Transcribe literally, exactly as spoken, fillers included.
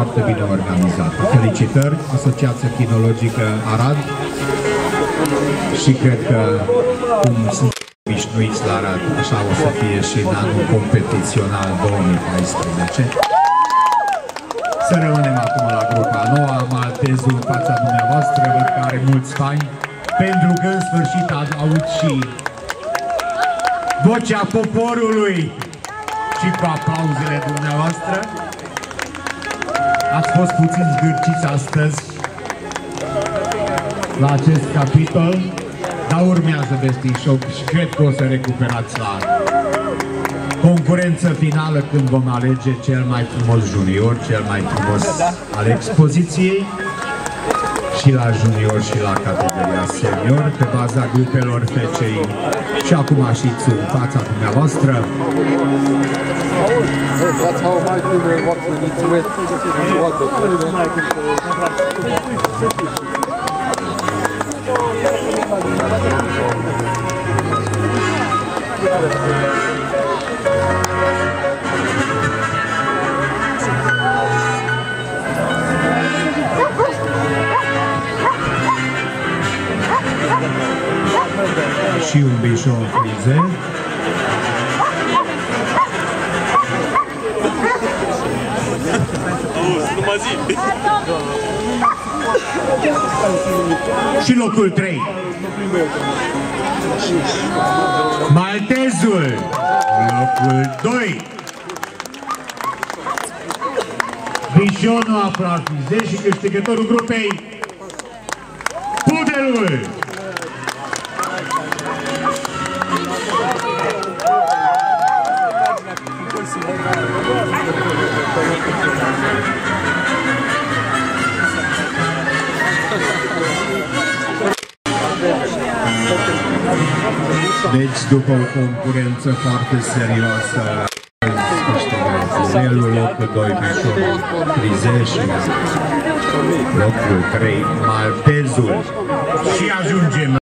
foarte bine organizată. Felicitări, Asociația Kinologică Arad, și cred că cum sunt obișnuiți la Arad, așa o să fie și în anul competițional două mii paisprezece. Să rămânem acum la grupa a noua, Maltezul în fața dumneavoastră, văd că are mulți fani, pentru că în sfârșit aud și vocea poporului și cu aplauzele dumneavoastră. Ați fost puțin zgârciți astăzi la acest capitol, dar urmează Bestișoc și cred că o să recuperați la concurență finală când vom alege cel mai frumos junior, cel mai frumos al expoziției, și la junior și la categoria senior, pe baza grupelor F C I. Și acum știți în fața dumneavoastră. Și un bișon frize. Și locul trei. Maltezul, locul doi. Bișonul aflat frize și câștigătorul grupei Pudelul. Deci, după o concurență foarte serioasă, câștigă locul doi Bișonul Frize și locul trei Maltezul. Și ajungem